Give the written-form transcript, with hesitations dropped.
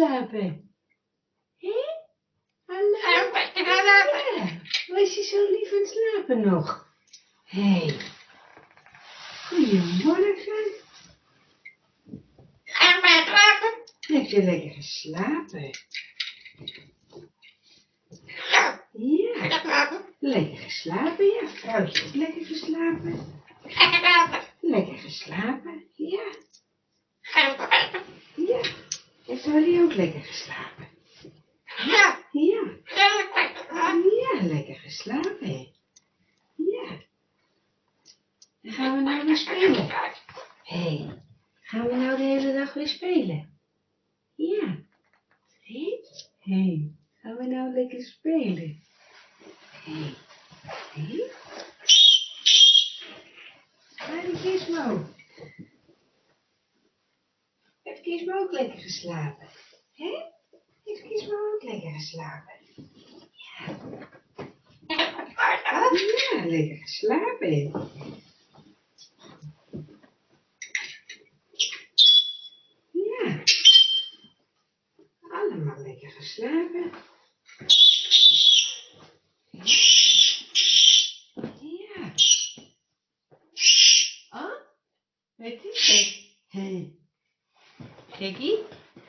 slapen? Hé? Hallo? Ja. Was je zo lief aan het slapen nog? Hé. Goedemorgen. Heb je lekker geslapen? Ja. Lekker geslapen, ja. Vrouwtje ook lekker geslapen. Lekker geslapen, ja. Ja. Heeft Holly ook lekker geslapen? Ja. Ja. Ja, lekker geslapen. Ja. Dan gaan we nou weer spelen. Hé, gaan we nou de hele dag weer spelen? Ja. Hé, gaan we nou lekker spelen? Hé. Waar is Gizmo? Heeft Gizmo ook lekker geslapen? Hé? Heeft Gizmo ook lekker geslapen? Ja. Ja, lekker geslapen. Ja. Allemaal lekker geslapen. Ja. Oh, wat is het? Gekkie?